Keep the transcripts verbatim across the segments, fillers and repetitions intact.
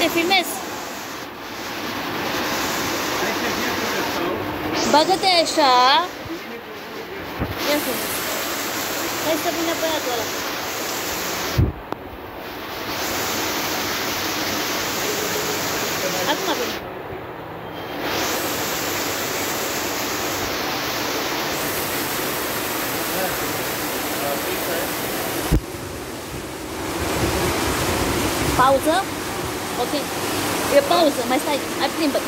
te filmez. Bagă-te așa. Ia să văd. Hai să vină băiatul ăla. Acum vine. Pauză? Ok. E pauză, mai stai, hai plimbă.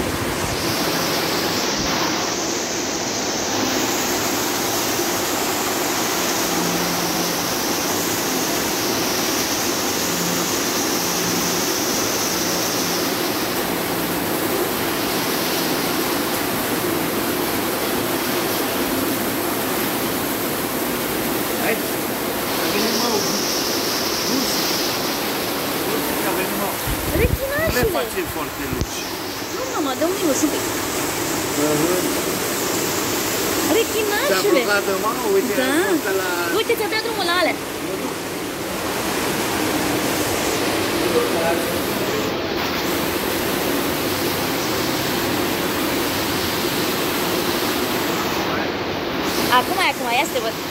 Nu le face foarte lungi. Nu, mama, dă un minus un pic. Rechinașule. Ți-a blocat de mână? Uite, da. la... Uite, ți-a dat drumul la alea. Acum, acum, ia să te văd.